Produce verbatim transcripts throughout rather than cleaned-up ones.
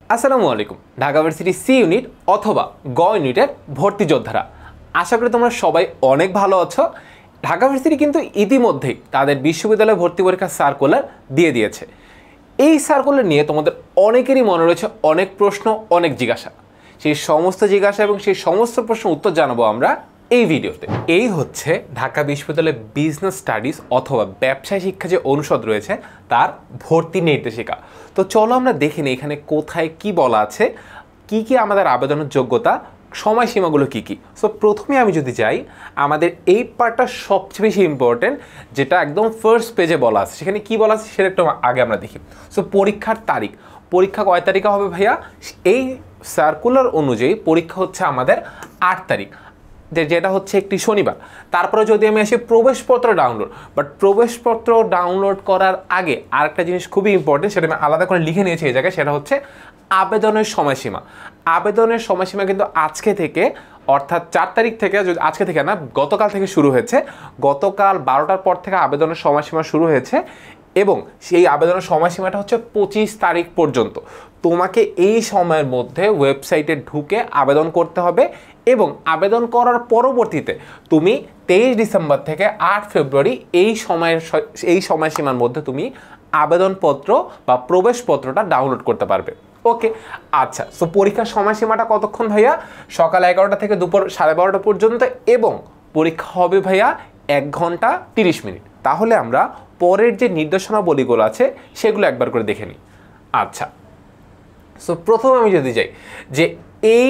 আসসালামু আলাইকুম। Dhaka varsity C unit অথবা গ ইউনিটের ভর্তি যোদ্ধারা, আশা করি তোমরা সবাই অনেক ভালো আছো। ঢাকা ভার্সিটি কিন্তু ইতিমধ্যেই তাদের বিশ্ববিদ্যালয় ভর্তি পরীক্ষার সার্কুলার দিয়ে দিয়েছে। এই সার্কুলার নিয়ে তোমাদের অনেকেরই মনে রয়েছে অনেক প্রশ্ন, অনেক জিজ্ঞাসা। সেই সমস্ত জিজ্ঞাসা এবং সেই সমস্ত প্রশ্নের উত্তর জানাবো আমরা এই ভিডিওতে। এই হচ্ছে ঢাকা বিশ্ববিদ্যালয়ের বিজনেস স্টাডিজ অথবা ব্যবসায় শিক্ষা যে অনুষদ রয়েছে তার ভর্তি নির্দেশিকা। তো চলো আমরা দেখে নিই এখানে কোথায় কি বলা আছে, কি কি আমাদের আবেদনের যোগ্যতা, সময়সীমাগুলো কি কি। সো প্রথমে আমি যদি যাই, আমাদের এই পার্টটা সবচেয়ে বেশি ইম্পর্টেন্ট, যেটা একদম ফার্স্ট পেজে বলা আছে। সেখানে কি বলা আছে সেটা একটু আগে আমরা দেখি। সো পরীক্ষার তারিখ, পরীক্ষা কয় তারিখে হবে ভাইয়া? এই সার্কুলার অনুযায়ী পরীক্ষা হচ্ছে আমাদের আট তারিখ, যে যেটা হচ্ছে একটি শনিবার। তারপরে যদি আমি আসি প্রবেশপত্র ডাউনলোড, বাট প্রবেশপত্র ডাউনলোড করার আগে আরেকটা জিনিস খুবই ইম্পর্টেন্ট, সেটা আমি আলাদা করে লিখে নিয়েছি এই জায়গায়, সেটা হচ্ছে আবেদনের সময়সীমা। আবেদনের সময়সীমা কিন্তু আজকে থেকে, অর্থাৎ চার তারিখ থেকে, যদি আজকে থেকে না গতকাল থেকে শুরু হয়েছে। গতকাল বারোটার পর থেকে আবেদনের সময়সীমা শুরু হয়েছে এবং সেই আবেদনের সময়সীমাটা হচ্ছে পঁচিশ তারিখ পর্যন্ত। তোমাকে এই সময়ের মধ্যে ওয়েবসাইটে ঢুকে আবেদন করতে হবে এবং আবেদন করার পরবর্তীতে তুমি তেইশ ডিসেম্বর থেকে আট ফেব্রুয়ারি এই সময়ের এই সময়সীমার মধ্যে তুমি আবেদনপত্র বা প্রবেশপত্রটা ডাউনলোড করতে পারবে। ওকে, আচ্ছা। সো পরীক্ষার সময়সীমাটা কতক্ষণ ভাইয়া? সকাল এগারোটা থেকে দুপুর সাড়ে বারোটা পর্যন্ত এবং পরীক্ষা হবে ভাইয়া এক ঘন্টা তিরিশ মিনিট। তাহলে আমরা পরের যে নির্দেশনাবলীগুলো আছে সেগুলো একবার করে দেখে নিই। আচ্ছা, সো প্রথম আমি যদি যাই যে এই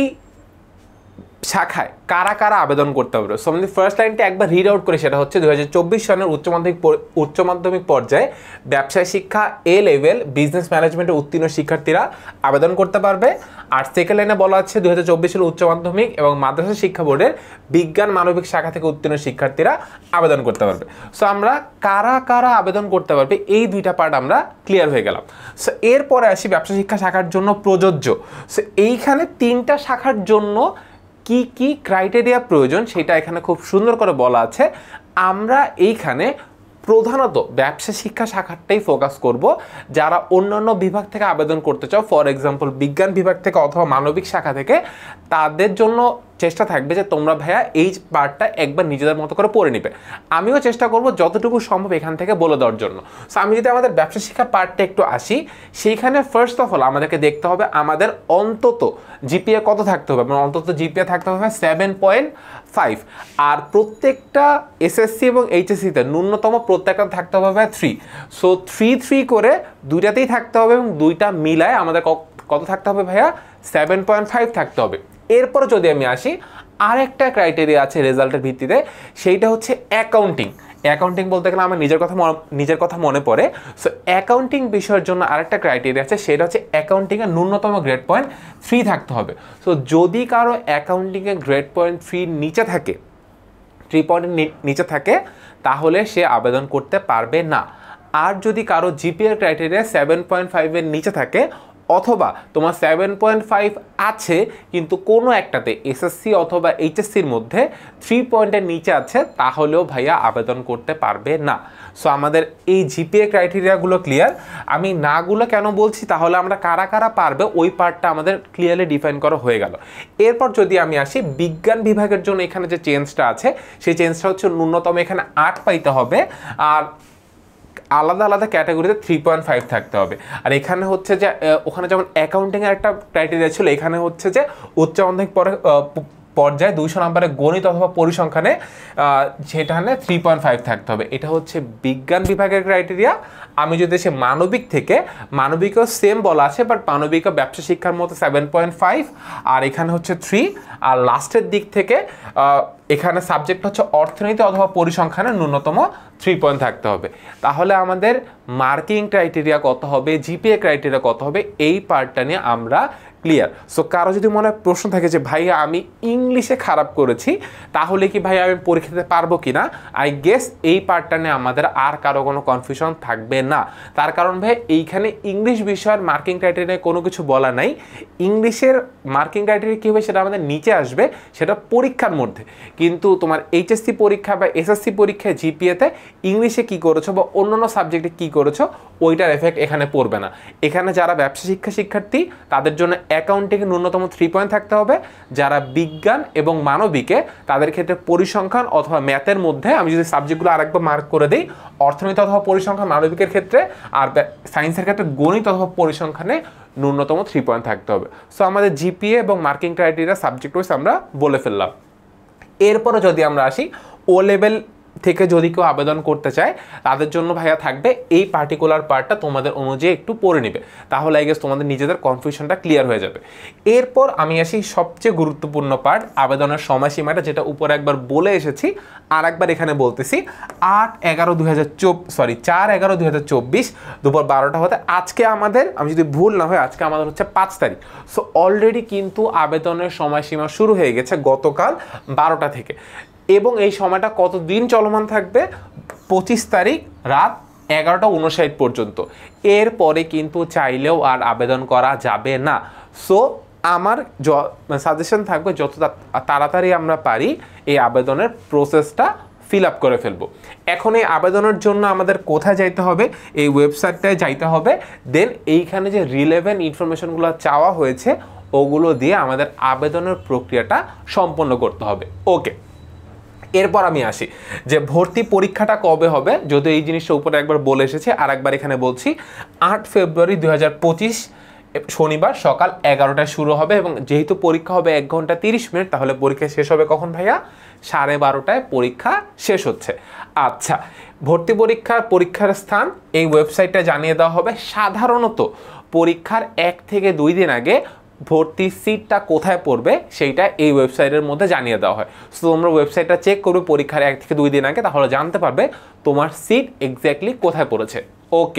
শাখায় কারা কারা আবেদন করতে হবে। সো আমি ফার্স্ট লাইনটা একবার রিড আউট করে, সেটা হচ্ছে দুই হাজার চব্বিশ সনের উচ্চ মাধ্যমিক উচ্চ মাধ্যমিক পর্যায়ে ব্যবসায় শিক্ষা এ লেভেল বিজনেস ম্যানেজমেন্টে উত্তীর্ণ শিক্ষার্থীরা আবেদন করতে পারবে। আর সেকেন্ড লাইনে বলা আছে দুই হাজার চব্বিশ সালের উচ্চ মাধ্যমিক এবং মাদ্রাসা শিক্ষা বোর্ডের বিজ্ঞান মানবিক শাখা থেকে উত্তীর্ণ শিক্ষার্থীরা আবেদন করতে পারবে। সো আমরা কারা কারা আবেদন করতে পারবে এই দুইটা পার্ট আমরা ক্লিয়ার হয়ে গেলাম। সো এরপরে আসি ব্যবসা শিক্ষা শাখার জন্য প্রযোজ্য। সো এইখানে তিনটা শাখার জন্য কি কি ক্রাইটেরিয়া প্রয়োজন সেটা এখানে খুব সুন্দর করে বলা আছে। আমরা এইখানে প্রধানত ব্যবসা শিক্ষা শাখাটাই ফোকাস করব। যারা অন্যান্য বিভাগ থেকে আবেদন করতে চাও, ফর এক্সাম্পল বিজ্ঞান বিভাগ থেকে অথবা মানবিক শাখা থেকে, তাদের জন্য চেষ্টা থাকবে যে তোমরা ভাইয়া এই পার্টটা একবার নিজেদের মতো করে পড়ে নিবে। আমিও চেষ্টা করব যতটুকু সম্ভব এখান থেকে বলে দেওয়ার জন্য। সো আমি যদি আমাদের ব্যবসা শিক্ষা পার্টটা একটু আসি, সেইখানে ফার্স্ট অফ অল আমাদেরকে দেখতে হবে আমাদের অন্তত জিপিএ কত থাকতে হবে। মানে অন্তত জিপিএ থাকতে হবে সেভেন পয়েন্ট ফাইভ। আর প্রত্যেকটা এসএসসি এবং এইচএসসিতে ন্যূনতম প্রত্যেকটা থাকতে হবে থ্রি। সো থ্রি থ্রি করে দুইটাতেই থাকতে হবে এবং দুইটা মিলায় আমাদের কত থাকতে হবে ভাইয়া? সেভেন পয়েন্ট ফাইভ থাকতে হবে। এরপর যদি আমি আসি, আরেকটা ক্রাইটেরিয়া আছে রেজাল্টের ভিত্তিতে, সেইটা হচ্ছে অ্যাকাউন্টিং। অ্যাকাউন্টিং বলতে গেলে আমার নিজের কথা নিজের কথা মনে পড়ে। সো অ্যাকাউন্টিং বিষয়ের জন্য আরেকটা ক্রাইটেরিয়া আছে, সেটা হচ্ছে অ্যাকাউন্টিংয়ের ন্যূনতম গ্রেড পয়েন্ট থ্রি থাকতে হবে। সো যদি কারো অ্যাকাউন্টিংয়ের গ্রেড পয়েন্ট থ্রির নিচে থাকে, থ্রি পয়েন্টের নিচে থাকে, তাহলে সে আবেদন করতে পারবে না। আর যদি কারো জিপিএর ক্রাইটেরিয়া সেভেন পয়েন্ট ফাইভের নিচে থাকে অথবা তোমার সেভেন পয়েন্ট ফাইভ আছে কিন্তু কোনো একটাতে এসএসসি অথবা এইচএসসির মধ্যে থ্রি পয়েন্টের নিচে আছে, তাহলেও ভাইয়া আবেদন করতে পারবে না। সো আমাদের এই জিপিএ ক্রাইটেরিয়াগুলো ক্লিয়ার। আমি নাগুলো কেন বলছি, তাহলে আমরা কারা কারা পারবে ওই পার্টটা আমাদের ক্লিয়ারলি ডিফাইন করা হয়ে গেল। এরপর যদি আমি আসি বিজ্ঞান বিভাগের জন্য, এখানে যে চেঞ্জটা আছে সেই চেঞ্জটা হচ্ছে ন্যূনতম এখানে আট পাইতে হবে আর আলাদা আলাদা ক্যাটাগরিতে থ্রি পয়েন্ট ফাইভ থাকতে হবে। আর এখানে হচ্ছে যে ওখানে যেমন অ্যাকাউন্টিংয়ের একটা ক্রাইটেরিয়া ছিল, এখানে হচ্ছে যে উচ্চ মাধ্যমিক পরে পর্যায়ে দুইশো নম্বরের গণিত অথবা পরিসংখ্যানে সেখানে থ্রি পয়েন্ট ফাইভ থাকতে হবে। এটা হচ্ছে বিজ্ঞান বিভাগের ক্রাইটেরিয়া। আমি যদি সে মানবিক থেকে, মানবিকও সেম বলা আছে, বাট মানবিকও ব্যবসা শিক্ষার মতো সেভেন পয়েন্ট ফাইভ আর এখানে হচ্ছে থ্রি। আর লাস্টের দিক থেকে এখানে সাবজেক্ট হচ্ছে অর্থনীতি অথবা পরিসংখ্যানে ন্যূনতম থ্রি পয়েন্ট থাকতে হবে। তাহলে আমাদের মার্কিং ক্রাইটেরিয়া কত হবে, জিপিএ ক্রাইটেরিয়া কত হবে, এই পার্টটা নিয়ে আমরা ক্লিয়ার। সো কারো যদি মনে হয় প্রশ্ন থাকে যে ভাইয়া আমি ইংলিশে খারাপ করেছি, তাহলে কি ভাইয়া আমি পরীক্ষা দিতে পারবো কি না, আই গেস এই পার্টটা নিয়ে আমাদের আর কারো কোনো কনফিউশন থাকবে না। তার কারণ ভাই এইখানে ইংলিশ বিষয়ের মার্কিং ক্রাইটেরিয়া কোনো কিছু বলা নাই। ইংলিশের মার্কিং ক্রাইটেরিয়া কী হবে সেটা আমাদের নিচে আসবে, সেটা পরীক্ষার মধ্যে। কিন্তু তোমার এইচএসসি পরীক্ষা বা এসএসসি পরীক্ষায় জিপিএতে ইংলিশে কী করেছো বা অন্যান্য সাবজেক্টে কী করেছো ওইটার এফেক্ট এখানে পড়বে না। এখানে যারা ব্যবসা শিক্ষা শিক্ষার্থী তাদের জন্য অ্যাকাউন্টিংয়ে ন্যূনতম থ্রি পয়েন্ট থাকতে হবে, যারা বিজ্ঞান এবং মানবিকে তাদের ক্ষেত্রে পরিসংখ্যান অথবা ম্যাথের মধ্যে, আমি যদি সাবজেক্টগুলো আরেকবার মার্ক করে দিই, অর্থনীতি অথবা পরিসংখ্যান মানবিকের ক্ষেত্রে, আর সায়েন্সের ক্ষেত্রে গণিত অথবা পরিসংখ্যানে ন্যূনতম থ্রি পয়েন্ট থাকতে হবে। সো আমাদের জিপিএ এবং মার্কিং ক্রাইটেরিয়া সাবজেক্ট ওয়াইজ আমরা বলে ফেললাম। এরপরে যদি আমরা আসি ও লেভেল থেকে যদি কেউ আবেদন করতে চায় তাদের জন্য ভাইয়া থাকবে এই পার্টিকুলার পার্টটা তোমাদের অনুযায়ী একটু পড়ে নেবে, তাহলে আই গেস তোমাদের নিজেদের কনফিউশনটা ক্লিয়ার হয়ে যাবে। এরপর আমি আসি সবচেয়ে গুরুত্বপূর্ণ পার্ট, আবেদনের সময়সীমাটা, যেটা উপরে একবার বলে এসেছি আর একবার এখানে বলতেছি। আট এগারো দুই হাজার চব্বিশ সরি চার এগারো দুই হাজার চব্বিশ দুপুর বারোটা হতে, আজকে আমাদের, আমি যদি ভুল না হয় আজকে আমাদের হচ্ছে পাঁচ তারিখ। সো অলরেডি কিন্তু আবেদনের সময়সীমা শুরু হয়ে গেছে গতকাল বারোটা থেকে, এবং এই সময়টা কতদিন চলমান থাকবে? পঁচিশ তারিখ রাত এগারোটা উনষাট পর্যন্ত। এরপরে কিন্তু চাইলেও আর আবেদন করা যাবে না। সো আমার সাজেশন থাকবে যত তাড়াতাড়ি আমরা পারি এই আবেদনের প্রসেসটা ফিল আপ করে ফেলবো। এখন এই আবেদনের জন্য আমাদের কোথায় যাইতে হবে? এই ওয়েবসাইটটায় যাইতে হবে। দেন এইখানে যে রিলেভেন্ট ইনফরমেশনগুলো চাওয়া হয়েছে ওগুলো দিয়ে আমাদের আবেদনের প্রক্রিয়াটা সম্পন্ন করতে হবে। ওকে, এরপর আমি আসি যে ভর্তি পরীক্ষাটা কবে হবে, যদি এই জিনিসটা উপরে একবার বলে এসেছে আর একবার এখানে বলছি। আট ফেব্রুয়ারি দুই হাজার পঁচিশ শনিবার সকাল এগারোটায় শুরু হবে, এবং যেহেতু পরীক্ষা হবে এক ঘন্টা তিরিশ মিনিট, তাহলে পরীক্ষা শেষ হবে কখন ভাইয়া? সাড়ে বারোটায় পরীক্ষা শেষ হচ্ছে। আচ্ছা, ভর্তি পরীক্ষার পরীক্ষার স্থান এই ওয়েবসাইটটা জানিয়ে দেওয়া হবে। সাধারণত পরীক্ষার এক থেকে দুই দিন আগে ভর্তি সিটটা কোথায় পড়বে সেইটা এই ওয়েবসাইটের মধ্যে জানিয়ে দেওয়া হয়। সো তোমরা ওয়েবসাইটটা চেক করবে পরীক্ষার এক থেকে দুই দিন আগে, তাহলে জানতে পারবে তোমার সিট এক্স্যাক্টলি কোথায় পড়েছে। ওকে,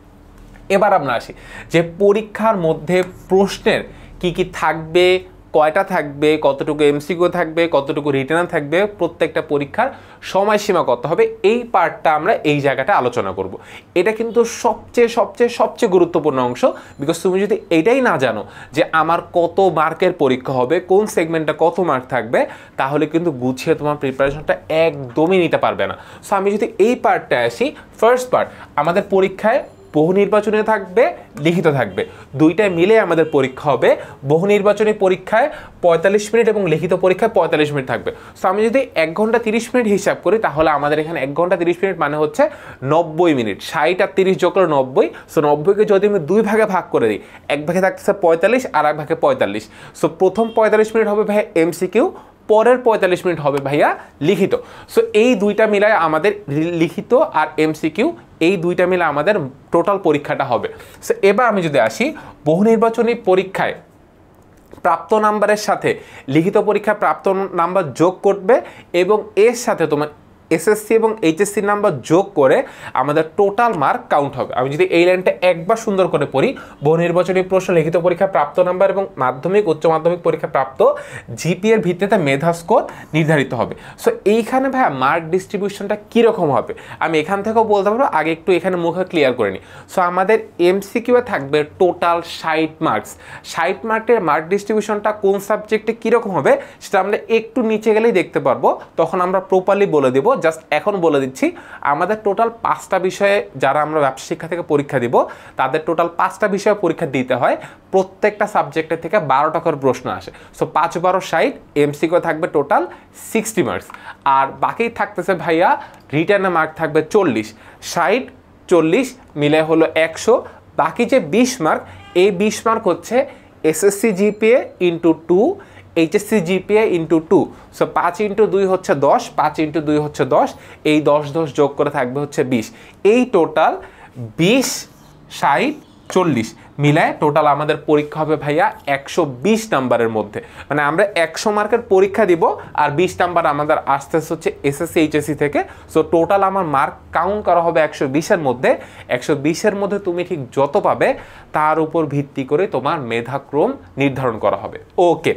এবার আমরা আসি যে পরীক্ষার মধ্যে প্রশ্নের কি কি থাকবে, কয়টা থাকবে, কতটুকু এমসিকিউ থাকবে, কতটুকু রিটেন থাকবে, প্রত্যেকটা পরীক্ষার সময়সীমা কত হবে, এই পার্টটা আমরা এই জায়গাটা আলোচনা করব। এটা কিন্তু সবচেয়ে সবচেয়ে সবচেয়ে গুরুত্বপূর্ণ অংশ, বিকজ তুমি যদি এইটাই না জানো যে আমার কত মার্কের পরীক্ষা হবে, কোন সেগমেন্টটা কত মার্ক থাকবে, তাহলে কিন্তু গুছিয়ে তোমার প্রিপারেশনটা একদমই নিতে পারবে না। সো আমি যদি এই পার্টটা আসি, ফার্স্ট পার্ট, আমাদের পরীক্ষায় বহু নির্বাচনী থাকবে, লিখিত থাকবে, দুইটাই মিলে আমাদের পরীক্ষা হবে। বহু নির্বাচনী পরীক্ষায় পঁয়তাল্লিশ মিনিট এবং লিখিত পরীক্ষায় পঁয়তাল্লিশ মিনিট থাকবে। সো আমি যদি এক ঘন্টা তিরিশ মিনিট হিসাব করি, তাহলে আমাদের এখানে এক ঘন্টা তিরিশ মিনিট মানে হচ্ছে নব্বই মিনিট, ষাট আর তিরিশ যোগ করে নব্বই। সো নব্বইকে যদি আমি দুই ভাগে ভাগ করে দিই, এক ভাগে থাকতেছে পঁয়তাল্লিশ আর এক ভাগে পঁয়তাল্লিশ। সো প্রথম পঁয়তাল্লিশ মিনিট হবে ভাই এমসিকিউ, পরের পঁয়তাল্লিশ মিনিট হবে ভাইয়া লিখিত। সো এই দুইটা মিলায় আমাদের লিখিত আর এমসিকিউ, এই দুইটা মিলে আমাদের টোটাল পরীক্ষাটা হবে। সো এবার আমি যদি আসি, বহু নির্বাচনী পরীক্ষায় প্রাপ্ত নাম্বারের সাথে লিখিত পরীক্ষায় প্রাপ্ত নাম্বার যোগ করবে, এবং এর সাথে তোমার এসএসসি এবং এইচএসসি নাম্বার যোগ করে আমাদের টোটাল মার্ক কাউন্ট হবে। আমি যদি এই লাইনটা একবার সুন্দর করে পড়ি, বহু নির্বাচনী প্রশ্ন লিখিত পরীক্ষা প্রাপ্ত নাম্বার এবং মাধ্যমিক উচ্চ মাধ্যমিক পরীক্ষা প্রাপ্ত জিপিএ এর ভিত্তিতে মেধা স্কোর নির্ধারিত হবে। সো এইখানে ভাইয়া মার্ক ডিস্ট্রিবিউশনটা কীরকম হবে আমি এখান থেকেও বলতে পারবো, আগে একটু এখানে মুখে ক্লিয়ার করে নিই। সো আমাদের এমসিকিউয়ে থাকবে টোটাল ষাট মার্কস। ষাট মার্কের মার্ক ডিস্ট্রিবিউশনটা কোন সাবজেক্টে কীরকম হবে সেটা আমরা একটু নিচে গেলেই দেখতে পারবো, তখন আমরা প্রপারলি বলে দেবো। জাস্ট এখন বলে দিচ্ছি, আমাদের টোটাল পাঁচটা বিষয়ে যারা আমরা ব্যবসা শিক্ষা থেকে পরীক্ষা দিব তাদের টোটাল পাঁচটা বিষয়ে পরীক্ষা দিতে হয়। প্রত্যেকটা সাবজেক্টের থেকে বারো টাকার প্রশ্ন আসে। সো পাঁচ বারো ষাট, এমসিকিউ থাকবে টোটাল সিক্সটি মার্কস, আর বাকি থাকতেছে ভাইয়া রিটার্নে মার্ক থাকবে চল্লিশ। ষাট চল্লিশ মিলে হলো একশো, বাকি যে বিশ মার্ক, এই বিশ মার্ক হচ্ছে SSC GPA into two, HSC GPA into two. So পাঁচ ইন্টু দুই হচ্ছে দশ, পাঁচ ইন্টু দুই হচ্ছে দশ, এই দশ দশ যোগ করে থাকবে হচ্ছে বিশ। এই টোটাল বিশ ষাট চল্লিশ মিলায় টোটাল আমাদের পরীক্ষা হবে ভাইয়া একশো বিশ নাম্বারের মধ্যে। মানে আমরা একশো মার্কের পরীক্ষা দিব আর বিশ নাম্বার আমাদের আসতে হচ্ছে এসএসসি এইচএসসি থেকে। সো টোটাল আমার মার্ক কাউন্ট করা হবে একশো বিশের মধ্যে। একশো বিশের মধ্যে তুমি ঠিক যত পাবে তার উপর ভিত্তি করে তোমার মেধাক্রম নির্ধারণ করা হবে। ওকে,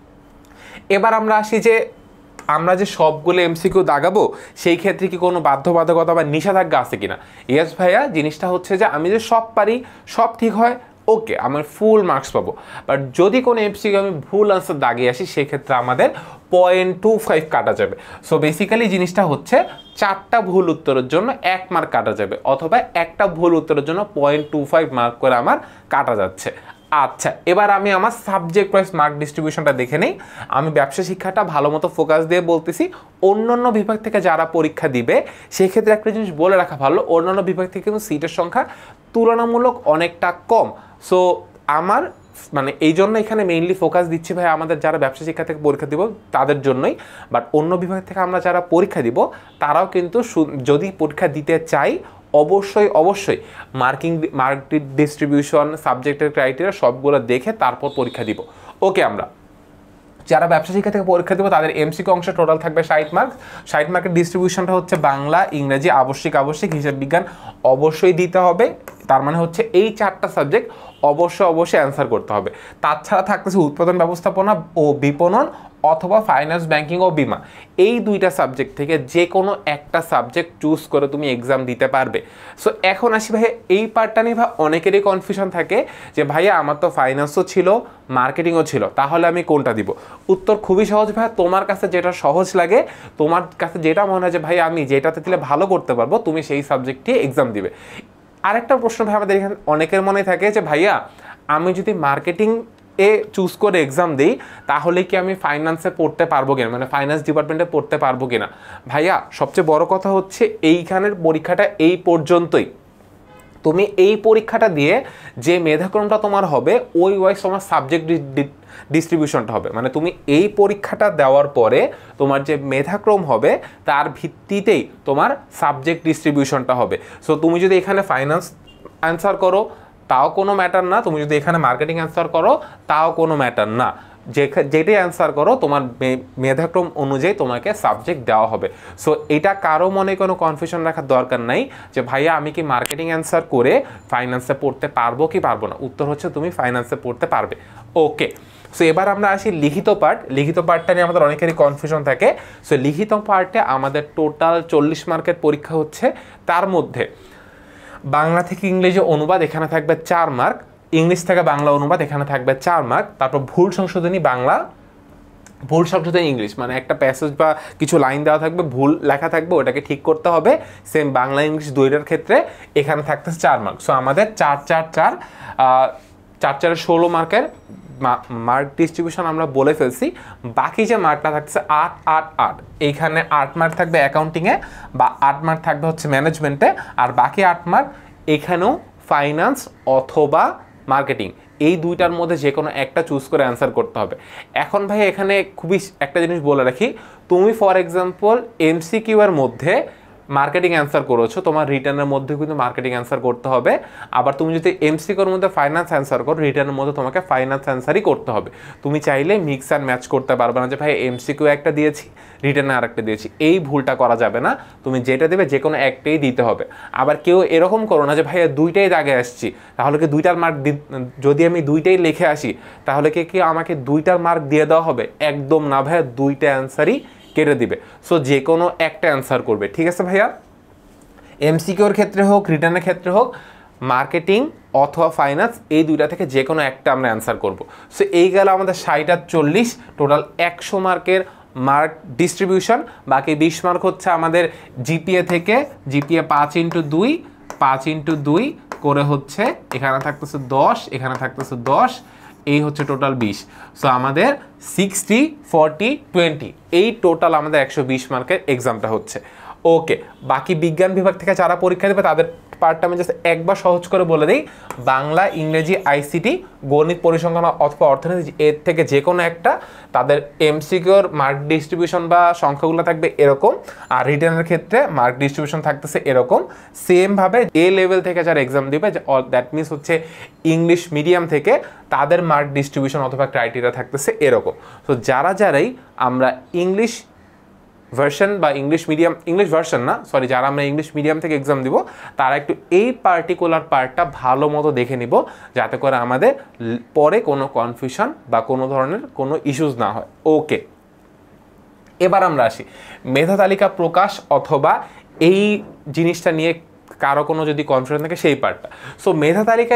এবার আমরা আসি যে আমরা যে সবগুলো এমসিকিউ দাগাবো সেই ক্ষেত্রে কি কোনো বাধ্যবাধকতা বা নিষেধাজ্ঞা আছে কিনা। ইয়েস ভাইয়া, জিনিসটা হচ্ছে যে আমি যে সব পারি, সব ঠিক হয় ওকে আমার ফুল মার্কস পাবো। বাট যদি কোনো এমসিকিউ আমি ভুল আনসার দাগিয়ে আসি সেক্ষেত্রে আমাদের পয়েন্ট টু ফাইভ কাটা যাবে। সো বেসিক্যালি জিনিসটা হচ্ছে চারটা ভুল উত্তরের জন্য এক মার্ক কাটা যাবে, অথবা একটা ভুল উত্তরের জন্য পয়েন্ট টু ফাইভ মার্ক করে আমার কাটা যাচ্ছে। আচ্ছা, এবার আমি আমার সাবজেক্ট ওয়াইজ মার্ক ডিস্ট্রিবিউশনটা দেখে নেই। আমি ব্যবসা শিক্ষাটা ভালো মতো ফোকাস দিয়ে বলতেছি। অন্যান্য বিভাগ থেকে যারা পরীক্ষা দিবে সেক্ষেত্রে একটা জিনিস বলে রাখা ভালো, অন্যান্য বিভাগ থেকে কিন্তু সিটের সংখ্যা তুলনামূলক অনেকটা কম। সো আমার মানে এই জন্য এখানে মেইনলি ফোকাস দিচ্ছি ভাই আমাদের যারা ব্যবসা শিক্ষা থেকে পরীক্ষা দিব তাদের জন্যই। বাট অন্য বিভাগ থেকে আমরা যারা পরীক্ষা দিব তারাও কিন্তু যদি পরীক্ষা দিতে চাই অবশ্যই অবশ্যই মার্কিং মার্ক ডিস্ট্রিবিউশন সাবজেক্টের ক্রাইটেরিয়া সবগুলো দেখে তারপর পরীক্ষা দিব। ওকে, আমরা যারা ব্যবসা শিক্ষা থেকে পরীক্ষা দেবো তাদের এমসিকিউ অংশে টোটাল থাকবে ষাট মার্ক। ষাট মার্কের ডিস্ট্রিবিউশনটা হচ্ছে বাংলা, ইংরেজি আবশ্যিক আবশ্যিক, হিসাব বিজ্ঞান অবশ্যই দিতে হবে। তার মানে হচ্ছে এই চারটা সাবজেক্ট অবশ্যই অবশ্যই অ্যান্সার করতে হবে। তাছাড়া থাকতেছে উৎপাদন ব্যবস্থাপনা ও বিপণন অথবা ফাইন্যান্স ব্যাংকিং ও বিমা। এই দুইটা সাবজেক্ট থেকে যে কোনো একটা সাবজেক্ট চুজ করে তুমি এক্সাম দিতে পারবে। সো এখন আসি ভাইয়া এই পার্টটা নিয়ে ভাই অনেকেরই কনফিউশন থাকে যে ভাইয়া আমার তো ফাইন্যান্সও ছিল মার্কেটিংও ছিল, তাহলে আমি কোনটা দিব? উত্তর খুবই সহজ ভাইয়া, তোমার কাছে যেটা সহজ লাগে, তোমার কাছে যেটা মনে হয় যে ভাই আমি যেটাতে দিলে ভালো করতে পারবো, তুমি সেই সাবজেক্টে এক্সাম দিবে। আরেকটা প্রশ্ন ভাই আমাদের এখানে অনেকের মনে থাকে যে ভাইয়া আমি যদি মার্কেটিং এ চুজ করে এক্সাম দিই তাহলে কি আমি ফাইন্যান্সে পড়তে পারবো কিনা, মানে ফাইন্যান্স ডিপার্টমেন্টে পড়তে পারবো কিনা? ভাইয়া সবচেয়ে বড় কথা হচ্ছে এইখানের পরীক্ষাটা এই পর্যন্তই। তুমি এই পরীক্ষাটা দিয়ে যে মেধাক্রমটা তোমার হবে ওই ওয়াইজ তোমার সাবজেক্ট ডিস্ট্রিবিউশনটা হবে। মানে তুমি এই পরীক্ষাটা দেওয়ার পরে তোমার যে মেধাক্রম হবে তার ভিত্তিতেই তোমার সাবজেক্ট ডিস্ট্রিবিউশনটা হবে। সো তুমি যদি এখানে ফাইন্যান্স অ্যান্সার করো তাও কোনো ম্যাটার না, তুমি যদি এখানে মার্কেটিং অ্যান্সার করো তাও কোনো ম্যাটার না, যে যেটাই অ্যান্সার করো তোমার মেধাক্রম অনুযায়ী তোমাকে সাবজেক্ট দেওয়া হবে। সো এটা কারো মনে কোনো কনফিউশন রাখার দরকার নাই যে ভাইয়া আমি কি মার্কেটিং অ্যান্সার করে ফাইন্যান্সে পড়তে পারবো কি পারবো না। উত্তর হচ্ছে তুমি ফাইন্যান্সে পড়তে পারবে। ওকে, সো এবার আমরা আসি লিখিত পার্ট। লিখিত পার্টটা নিয়ে আমাদের অনেকেরই কনফিউশন থাকে। সো লিখিত পার্টে আমাদের টোটাল চল্লিশ মার্কের পরীক্ষা হচ্ছে, তার মধ্যে বাংলা থেকে ইংরেজি অনুবাদ এখানে থাকবে চার মার্ক, ইংলিশ থেকে বাংলা অনুবাদ এখানে থাকবে চার মার্ক, তারপর ভুল সংশোধনী বাংলা, ভুল সংশোধনী ইংলিশ, মানে একটা প্যাসেজ বা কিছু লাইন দেওয়া থাকবে ভুল লেখা থাকবে ওটাকে ঠিক করতে হবে, সেম বাংলা ইংলিশ দুইটার ক্ষেত্রে এখানে থাকতেছে চার মার্ক। সো আমাদের চার চার চার চার চারের ষোলো মার্কের মার্ক ডিস্ট্রিবিউশন আমরা বলে ফেলছি। বাকি যে মার্কটা থাকছে আট আট আট, এইখানে আট মার্ক থাকবে অ্যাকাউন্টিংয়ে বা আট মার্ক থাকবে হচ্ছে ম্যানেজমেন্টে, আর বাকি আট মার্ক এখানেও ফাইন্যান্স অথবা মার্কেটিং, এই দুইটার মধ্যে যে কোনো একটা চুজ করে অ্যান্সার করতে হবে। এখন ভাই এখানে খুবই একটা জিনিস বলে রাখি, তুমি ফর এক্সাম্পল এমসিকিউ এর মধ্যে মার্কেটিং অ্যান্সার করেছো, তোমার রিটার্নের মধ্যে কিন্তু মার্কেটিং অ্যান্সার করতে হবে। আবার তুমি যদি এমসিকিউর মধ্যে ফাইন্যান্স অ্যান্সার করো রিটার্নের মধ্যে তোমাকে ফাইন্যান্স অ্যান্সারই করতে হবে। তুমি চাইলে মিক্স অ্যান্ড ম্যাচ করতে পারবে না যে ভাই এমসিকিউ একটা দিয়েছি রিটার্নে আর একটা দিয়েছি, এই ভুলটা করা যাবে না। তুমি যেটা দেবে যে কোনো একটাই দিতে হবে। আবার কেউ এরকম করো না যে ভাইয়া দুইটাই দাগে আসছি তাহলে কি দুইটার মার্ক, যদি আমি দুইটাই লিখে আসি তাহলে কি কি আমাকে দুইটার মার্ক দিয়ে দেওয়া হবে? একদম না ভাইয়া, দুইটা অ্যান্সারই কেটে দিবে। সো যে কোনো একটা অ্যান্সার করবে, ঠিক আছে ভাইয়া? এমসিকিউর ক্ষেত্রে হোক রিটার্নের ক্ষেত্রে হোক মার্কেটিং অথবা ফাইন্যান্স এই দুইটা থেকে যে কোনো একটা আমরা অ্যান্সার করব। সো এই গেল আমাদের ষাট আর চল্লিশ টোটাল একশো মার্কের মার্ক ডিস্ট্রিবিউশন। বাকি বিশ মার্ক হচ্ছে আমাদের জিপিএ থেকে, জিপিএ পাঁচ ইন্টু দুই পাঁচ ইন্টু দুই করে হচ্ছে এখানে থাকতেছে দশ, এখানে থাকতেছে দশ, এই হচ্ছে টোটাল বিশ। সো আমাদের সিক্সটি ফর্টি টোয়েন্টি এই টোটাল আমাদের একশো বিশ মার্কের এক্সামটা হচ্ছে। ওকে, বাকি বিজ্ঞান বিভাগ থেকে যারা পরীক্ষা দেবে তাদের পার্টটা আমি জাস্ট একবার সহজ করে বলে দিই। বাংলা, ইংরেজি, আইসিটি, গণিত, পরিসংখ্যান অথবা অর্থনীতি এর থেকে যে কোনো একটা, তাদের এমসিকিউর মার্ক ডিস্ট্রিবিউশন বা সংখ্যাগুলো থাকবে এরকম, আর রিটার্নের ক্ষেত্রে মার্ক ডিস্ট্রিবিউশন থাকতেছে এরকম। সেমভাবে এ লেভেল থেকে যারা এক্সাম দেবে, দ্যাট মিনস হচ্ছে ইংলিশ মিডিয়াম থেকে, তাদের মার্ক ডিস্ট্রিবিউশন অথবা ক্রাইটেরিয়া থাকতেছে এরকম। তো যারা যারাই আমরা ইংলিশ ভার্সন বা ইংলিশ মিডিয়াম, ইংলিশ ভার্সন না সরি, যারা আমরা ইংলিশ মিডিয়াম থেকে এক্সাম দিব তারা একটু এই পার্টিকুলার পার্টটা ভালো মতো দেখে নিব, যাতে করে আমাদের পরে কোনো কনফিউশন বা কোনো ধরনের কোনো ইস্যুস না হয়। ওকে, এবার আমরা আসি মেধা তালিকা প্রকাশ অথবা এই জিনিসটা নিয়ে কারো কোনো যদি কনফিউশন থাকে সেই পার্টটা। সো মেধা তালিকায় যে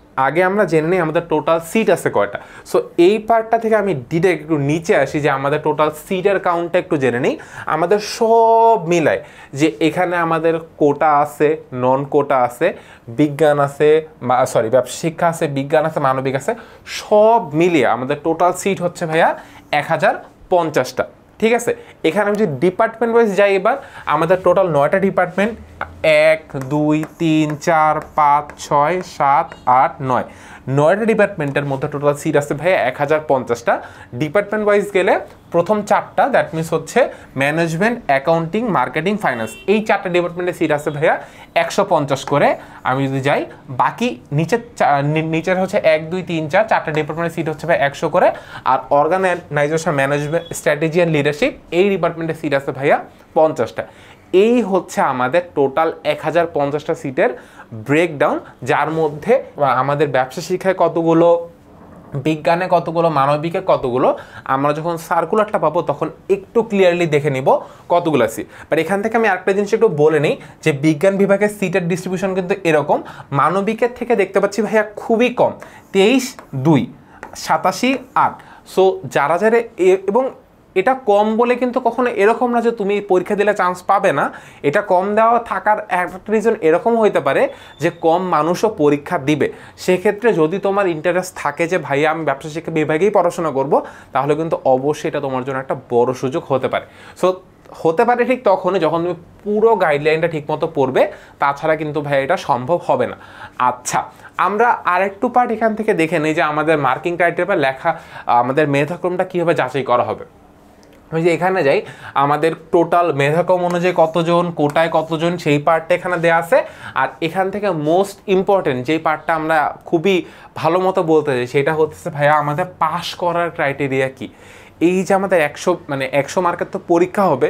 আগে আমরা জেনে নিই আমাদের টোটাল সিট আছে কয়টা। সো এই পার্টটা থেকে আমি ডিরেক্ট একটু নিচে আসি যে আমাদের টোটাল সিটের কাউন্টটা একটু জেনে নিই। আমাদের সব মিলায় যে এখানে আমাদের কোটা আছে, নন কোটা আছে, বিজ্ঞান আছে, সরি ব্যবসা শিক্ষা আছে, বিজ্ঞান আছে, মানবিক আছে, সব মিলিয়ে আমাদের টোটাল সিট হচ্ছে ভাইয়া এক হাজার পঞ্চাশটা। ঠিক আছে, এখানে আমি যদি ডিপার্টমেন্ট ওয়াইজ যাই, এবার আমাদের টোটাল নয়টা ডিপার্টমেন্ট, এক দুই তিন চার পাঁচ ছয় সাত আট নয়, নয়টা ডিপার্টমেন্টের মধ্যে টোটাল সিট আছে ভাইয়া এক হাজার পঞ্চাশটা। ডিপার্টমেন্ট ওয়াইজ গেলে প্রথম চারটা, দ্যাট মিনস হচ্ছে ম্যানেজমেন্ট, অ্যাকাউন্টিং, মার্কেটিং, ফাইন্যান্স, এই চারটা ডিপার্টমেন্টের সিট আছে ভাইয়া একশো পঞ্চাশ করে। আমি যদি যাই বাকি নিচের নিচের হচ্ছে এক দুই তিন চার চারটা ডিপার্টমেন্টের সিট হচ্ছে ভাই একশো করে। আর organisation, management, strategy and leadership, এই ডিপার্টমেন্টের সিট আছে ভাইয়া পঞ্চাশটা। এই হচ্ছে আমাদের টোটাল এক হাজার পঞ্চাশটা সিটের ব্রেকডাউন, যার মধ্যে আমাদের ব্যবসা শিক্ষায় কতগুলো, বিজ্ঞানে কতগুলো, মানবিকে কতগুলো, আমরা যখন সার্কুলারটা পাবো তখন একটু ক্লিয়ারলি দেখে নিব কতগুলো সিট। বাট এখান থেকে আমি আরেকটা জিনিস একটু বলে নিই যে বিজ্ঞান বিভাগের সিটের ডিস্ট্রিবিউশন কিন্তু এরকম, মানবিকের থেকে দেখতে পাচ্ছি ভাইয়া খুবই কম, তেইশ দুই সাতাশি আট। সো যারা যারা, এবং এটা কম বলে কিন্তু কখনো এরকম না যে তুমি পরীক্ষা দিলে চান্স পাবে না। এটা কম দেওয়া থাকার একটা রিজন এরকম হইতে পারে যে কম মানুষও পরীক্ষা দিবে। সেক্ষেত্রে যদি তোমার ইন্টারেস্ট থাকে যে ভাইয়া আমি ব্যবসা শিক্ষা বিভাগেই পড়াশোনা করব, তাহলে কিন্তু অবশ্যই এটা তোমার জন্য একটা বড় সুযোগ হতে পারে। সো হতে পারে ঠিক তখনই যখন তুমি পুরো গাইডলাইনটা ঠিকমতো পড়বে, তাছাড়া কিন্তু ভাই এটা সম্ভব হবে না। আচ্ছা, আমরা আরেকটু পার্ট এখান থেকে দেখে নিই যে আমাদের মার্কিং ক্রাইটেরিয়া লেখা আমাদের মেধাক্রমটা কীভাবে যাচাই করা হবে। আমি যে এখানে যাই, আমাদের টোটাল মেধাক্রম অনুযায়ী কতজন, কোটায় কতজন, সেই পার্টটা এখানে দেওয়া আছে। আর এখান থেকে মোস্ট ইম্পর্টেন্ট যেই পার্টটা আমরা খুবই ভালো মতো বলতে চাই, সেটা হচ্ছে ভাইয়া আমাদের পাস করার ক্রাইটেরিয়া কি। এই যে আমাদের একশো মানে একশো মার্কের তো পরীক্ষা হবে,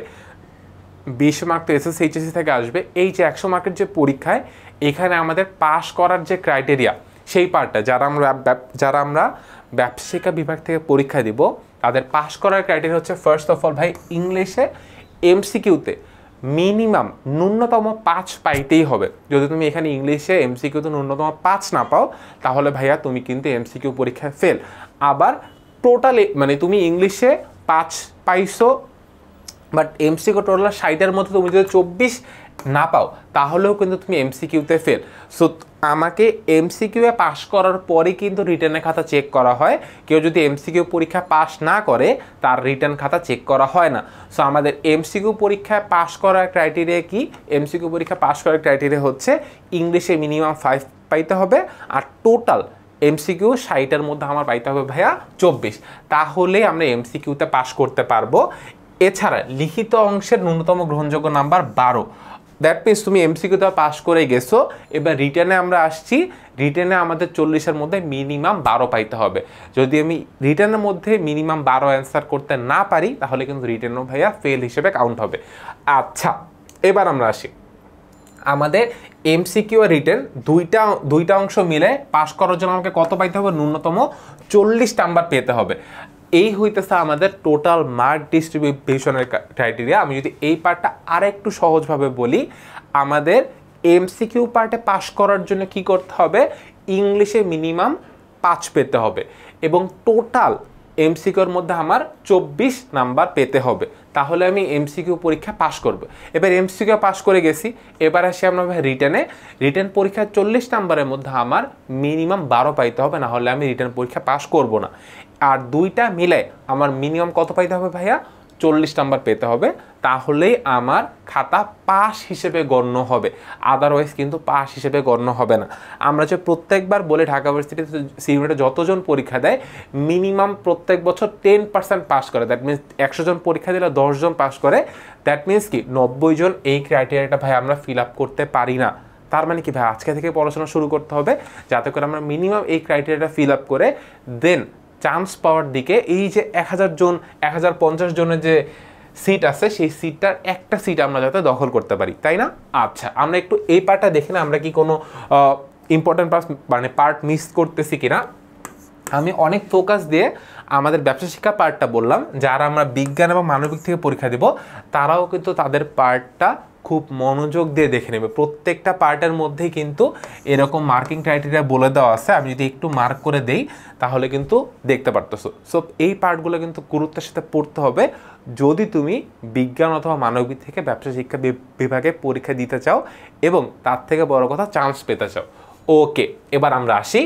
বিশ মার্ক তো এসএসসি এইচএসসি থেকে আসবে, এই যে একশো মার্কের যে পরীক্ষায় এখানে আমাদের পাস করার যে ক্রাইটেরিয়া, সেই পার্টটা যারা আমরা যারা আমরা ব্যবসা শিক্ষা বিভাগ থেকে পরীক্ষা দিব, তাদের পাস করার ক্রাইটেরিয়া হচ্ছে ফার্স্ট অফ অল ভাই ইংলিশে এমসিকিউতে মিনিমাম ন্যূনতম পাঁচ পাইতেই হবে। যদি তুমি এখানে ইংলিশে এমসিকিউতে ন্যূনতম পাঁচ না পাও, তাহলে ভাইয়া তুমি কিন্তু এমসিকিউ পরীক্ষায় ফেল। আবার টোটালি মানে তুমি ইংলিশে পাঁচ পাইছো, বাট এমসিকিউ টোটাল ষাটের মধ্যে তুমি যদি চব্বিশ না পাও, তাহলেও কিন্তু তুমি এমসিকিউতে ফেল। সো আমাকে এমসিকিউয়ে পাস করার পরে কিন্তু রিটার্নের খাতা চেক করা হয়। কেউ যদি এমসিকিউ পরীক্ষা পাস না করে, তার রিটার্ন খাতা চেক করা হয় না। সো আমাদের এমসিকিউ পরীক্ষায় পাস করার ক্রাইটেরিয়া কি? এমসিকিউ পরীক্ষা পাস করার ক্রাইটেরিয়া হচ্ছে ইংলিশে মিনিমাম ফাইভ পাইতে হবে, আর টোটাল এমসিকিউ ষাটের মধ্যে আমার পাইতে হবে ভাইয়া চব্বিশ, তাহলে আমরা এমসিকিউতে পাস করতে পারবো। এছাড়া লিখিত অংশের ন্যূনতম গ্রহণযোগ্য নাম্বার বারো, দ্যাট মিনস তুমি এমসিকিউতে পাস করে গেছো। এবার রিটার্নে আমরা আসছি, রিটার্নে আমাদের চল্লিশের মধ্যে মিনিমাম বারো পাইতে হবে। যদি আমি রিটার্নের মধ্যে মিনিমাম বারো অ্যান্সার করতে না পারি, তাহলে কিন্তু রিটার্নও ভাইয়া ফেল হিসেবে কাউন্ট হবে। আচ্ছা, এবার আমরা আসি আমাদের এমসিকিউ আর রিটার্ন দুইটা দুইটা অংশ মিলে পাস করার জন্য আমাকে কত পাইতে হবে? ন্যূনতম চল্লিশ নাম্বার পেতে হবে। এই হইতেছে আমাদের টোটাল মার্ক ডিস্ট্রিবিউশনের ক্রাইটেরিয়া। আমি যদি এই পার্টটা আর একটু সহজভাবে বলি, আমাদের এমসিকিউ পার্টে পাস করার জন্য কি করতে হবে? ইংলিশে মিনিমাম পাঁচ পেতে হবে এবং টোটাল এমসিকিউর মধ্যে আমার চব্বিশ নাম্বার পেতে হবে, তাহলে আমি এমসিকিউ পরীক্ষা পাস করব। এবার এমসিকিউ পাস করে গেছি, এবার আসি আমরা রিটার্নে। রিটার্ন পরীক্ষা চল্লিশ নাম্বারের মধ্যে আমার মিনিমাম বারো পাইতে হবে, না হলে আমি রিটার্ন পরীক্ষা পাস করব না। আর দুইটা মিলে আমার মিনিমাম কত পাইতে হবে ভাইয়া? চল্লিশ নাম্বার পেতে হবে, তাহলেই আমার খাতা পাস হিসেবে গণ্য হবে, আদারওয়াইজ কিন্তু পাস হিসেবে গণ্য হবে না। আমরা যে প্রত্যেকবার বলে ঢাকা ইউনিভার্সিটিতে সি ইউনিটে যতজন পরীক্ষা দেয়, মিনিমাম প্রত্যেক বছর টেন পার্সেন্ট পাস করে। দ্যাট মিনস একশো জন পরীক্ষা দিলে দশ জন পাস করে, দ্যাট মিনস কি নব্বই জন এই ক্রাইটেরিয়াটা ভাই আমরা ফিল আপ করতে পারি না। তার মানে কি ভাই, আজকে থেকে পড়াশোনা শুরু করতে হবে যাতে করে আমরা মিনিমাম এই ক্রাইটেরিয়াটা ফিল আপ করে দেন চান্স পাওয়ার দিকে, এই যে এক হাজার জন এক হাজার পঞ্চাশ জনের যে সিট আছে, সেই সিটটার একটা সিট আমরা যাতে দখল করতে পারি, তাই না? আচ্ছা, আমরা একটু এই পার্টটা দেখি না, আমরা কি কোনো ইম্পর্টেন্ট পার্ট মানে পার্ট মিস করতেছি কিনা। আমি অনেক ফোকাস দিয়ে আমাদের ব্যবসা শিক্ষা পার্টটা বললাম, যারা আমরা বিজ্ঞান এবং মানবিক থেকে পরীক্ষা দেব, তারাও কিন্তু তাদের পার্টটা খুব মনোযোগ দিয়ে দেখে নেবে। প্রত্যেকটা পার্টের মধ্যেই কিন্তু এরকম মার্কিং ক্রাইটেরিয়া বলে দেওয়া আছে। আমি যদি একটু মার্ক করে দেই তাহলে কিন্তু দেখতে পারতেছো। সো এই পার্টগুলো কিন্তু গুরুত্বের সাথে পড়তে হবে যদি তুমি বিজ্ঞান অথবা মানবিক থেকে ব্যবসা শিক্ষা বিভাগে পরীক্ষা দিতে চাও এবং তার থেকে বড় কথা চান্স পেতে চাও। ওকে, এবার আমরা আসি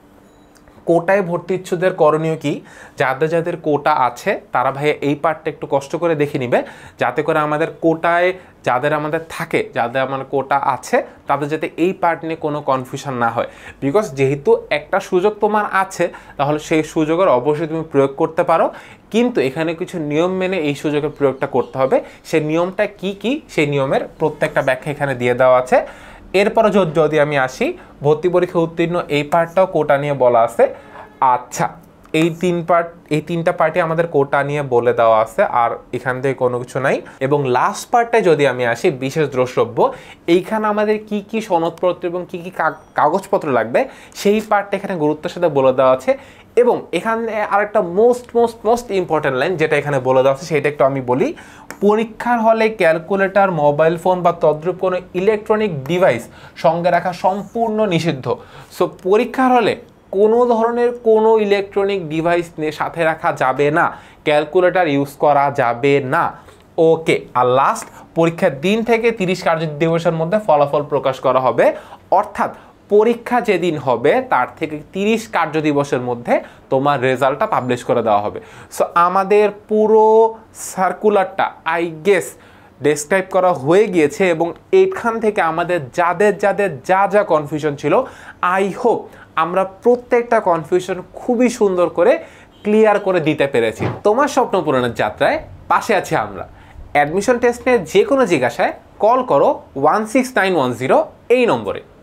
কোটায় ভর্তি ইচ্ছুকদের করণীয় কি। যাদের যাদের কোটা আছে তারা ভাইয়া এই পার্টটা একটু কষ্ট করে দেখে নিবে, যাতে করে আমাদের কোটায় যাদের আমাদের থাকে, যাদের আমার কোটা আছে তাদের যাতে এই পার্ট নিয়ে কোনো কনফিউশন না হয়। বিকজ যেহেতু একটা সুযোগ তোমার আছে তাহলে সেই সুযোগের অবশ্যই তুমি প্রয়োগ করতে পারো, কিন্তু এখানে কিছু নিয়ম মেনে এই সুযোগের প্রয়োগটা করতে হবে। সেই নিয়মটা কি কি সেই নিয়মের প্রত্যেকটা ব্যাখ্যা এখানে দিয়ে দেওয়া আছে। এরপরে যদি আমি আসি ভর্তি পরীক্ষা উত্তীর্ণ এই পার্টটাও কোটা নিয়ে বলা আছে। আচ্ছা, এই তিন পার্ট এই তিনটা পার্টি আমাদের কোটা নিয়ে বলে দেওয়া আছে, আর এখান থেকে কোনো কিছু নাই। এবং লাস্ট পার্টটায় যদি আমি আসি বিশেষ দ্রষ্টব্য, এইখানে আমাদের কি কি সনদপত্র এবং কি কি কাগজপত্র লাগবে সেই পার্টটা এখানে গুরুত্বের সাথে বলে দেওয়া আছে। এবং এখানে আরেকটা most most most important line যেটা এখানে বলে দেওয়া আছে সেটা একটু আমি বলি। পরীক্ষার হলে ক্যালকুলেটর, মোবাইল ফোন বা তদ্রূপ কোনো ইলেকট্রনিক ডিভাইস সঙ্গে রাখা সম্পূর্ণ নিষিদ্ধ। সো পরীক্ষার হলে কোনো ধরনের কোনো ইলেকট্রনিক ডিভাইস সাথে রাখা যাবে না, ক্যালকুলেটর ইউজ করা যাবে না। ওকে, আর লাস্ট পরীক্ষার দিন থেকে তিরিশ কার্য দিবসের মধ্যে ফলাফল প্রকাশ করা হবে, অর্থাৎ পরীক্ষা যেদিন হবে তার থেকে তিরিশ কার্য দিবসের মধ্যে তোমার রেজাল্টটা পাবলিশ করে দেওয়া হবে। সো আমাদের পুরো সার্কুলারটা আই গেস ডেসক্রাইব করা হয়ে গিয়েছে এবং এখান থেকে আমাদের যাদের যাদের যা যা কনফিউশন ছিল আই হোপ আমরা প্রত্যেকটা কনফিউশন খুবই সুন্দর করে ক্লিয়ার করে দিতে পেরেছি। তোমার স্বপ্ন পূরণের যাত্রায় পাশে আছি আমরা। অ্যাডমিশন টেস্ট নিয়ে যে কোনো জিজ্ঞাসায় কল করো one six nine one zero এই নম্বরে।